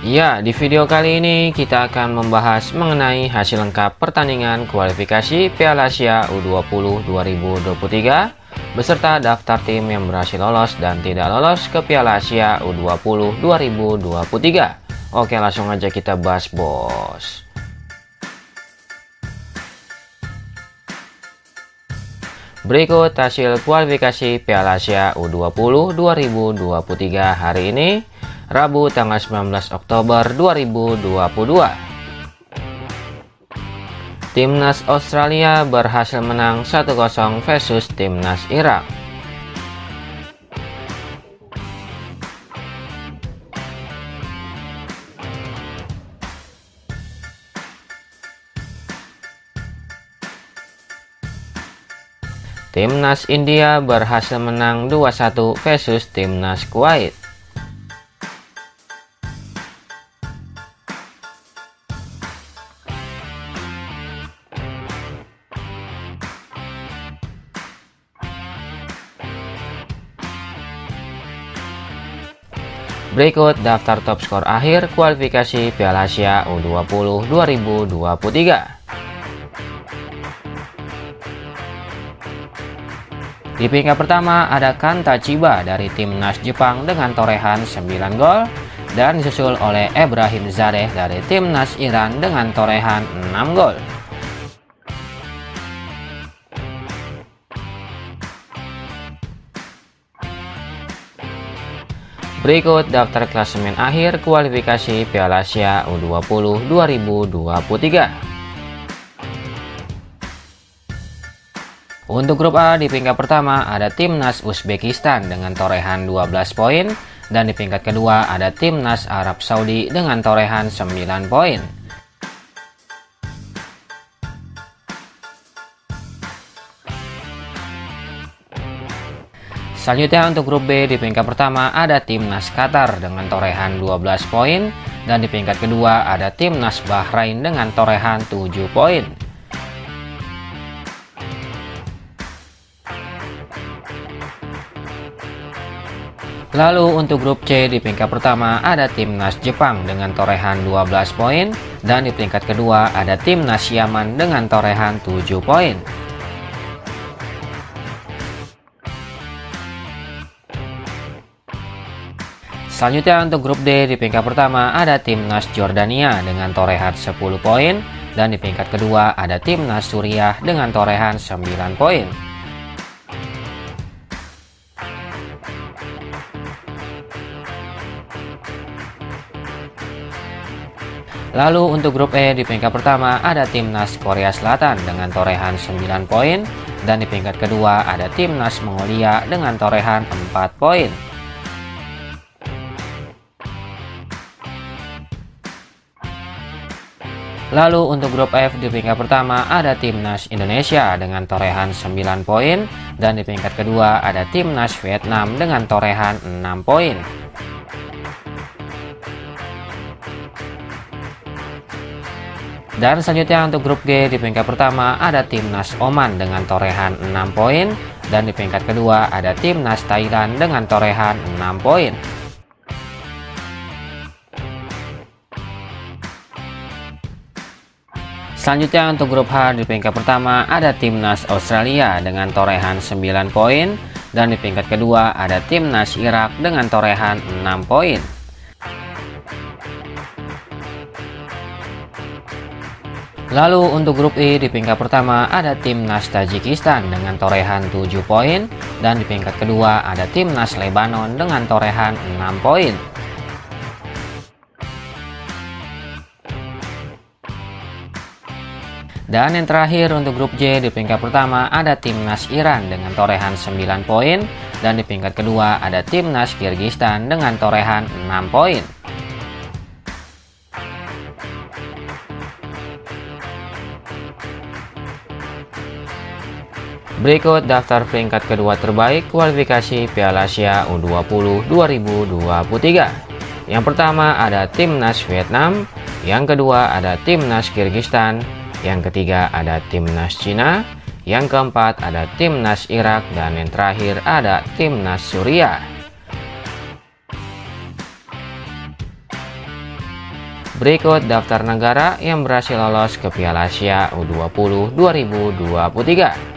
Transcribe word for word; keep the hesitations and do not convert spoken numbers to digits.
Ya, di video kali ini kita akan membahas mengenai hasil lengkap pertandingan kualifikasi Piala Asia U dua puluh dua ribu dua puluh tiga beserta daftar tim yang berhasil lolos dan tidak lolos ke Piala Asia U dua puluh dua ribu dua puluh tiga. Oke, langsung aja kita bahas, bos. Berikut hasil kualifikasi Piala Asia U dua puluh dua ribu dua puluh tiga hari ini, Rabu tanggal sembilan belas Oktober dua ribu dua puluh dua. Timnas Australia berhasil menang satu kosong versus Timnas Irak. Timnas India berhasil menang dua satu versus Timnas Kuwait. Berikut daftar top skor akhir kualifikasi Piala Asia U dua puluh dua ribu dua puluh tiga. Di peringkat pertama ada Kanta Chiba dari Timnas Jepang dengan torehan sembilan gol dan disusul oleh Ebrahim Zadeh dari Timnas Iran dengan torehan enam gol. Berikut daftar klasemen akhir kualifikasi Piala Asia U dua puluh dua ribu dua puluh tiga. Untuk grup A di peringkat pertama ada Timnas Uzbekistan dengan torehan dua belas poin dan di peringkat kedua ada Timnas Arab Saudi dengan torehan sembilan poin. Selanjutnya untuk grup B di peringkat pertama ada Timnas Qatar dengan torehan dua belas poin dan di peringkat kedua ada Timnas Bahrain dengan torehan tujuh poin. Lalu untuk grup C di peringkat pertama ada Timnas Jepang dengan torehan dua belas poin dan di peringkat kedua ada Timnas Yaman dengan torehan tujuh poin. Selanjutnya untuk grup D di peringkat pertama ada Timnas Jordania dengan torehan sepuluh poin dan di peringkat kedua ada Timnas Suriah dengan torehan sembilan poin. Lalu untuk grup E di peringkat pertama ada Timnas Korea Selatan dengan torehan sembilan poin dan di peringkat kedua ada Timnas Mongolia dengan torehan empat poin. Lalu untuk grup F di peringkat pertama ada Timnas Indonesia dengan torehan sembilan poin dan di peringkat kedua ada Timnas Vietnam dengan torehan enam poin. Dan selanjutnya untuk grup G di peringkat pertama ada Timnas Oman dengan torehan enam poin dan di peringkat kedua ada Timnas Thailand dengan torehan enam poin. Selanjutnya untuk grup H di peringkat pertama ada Timnas Australia dengan torehan sembilan poin dan di peringkat kedua ada Timnas Irak dengan torehan enam poin. Lalu untuk grup I di peringkat pertama ada Timnas Tajikistan dengan torehan tujuh poin dan di peringkat kedua ada Timnas Lebanon dengan torehan enam poin. Dan yang terakhir untuk grup J di peringkat pertama ada Timnas Iran dengan torehan sembilan poin dan di peringkat kedua ada Timnas Kirgistan dengan torehan enam poin. Berikut daftar peringkat kedua terbaik kualifikasi Piala Asia U dua puluh dua ribu dua puluh tiga. Yang pertama ada Timnas Vietnam, yang kedua ada Timnas Kirgistan, yang ketiga ada Timnas Cina, yang keempat ada Timnas Irak, dan yang terakhir ada Timnas Suriah. Berikut daftar negara yang berhasil lolos ke Piala Asia U dua puluh dua ribu dua puluh tiga.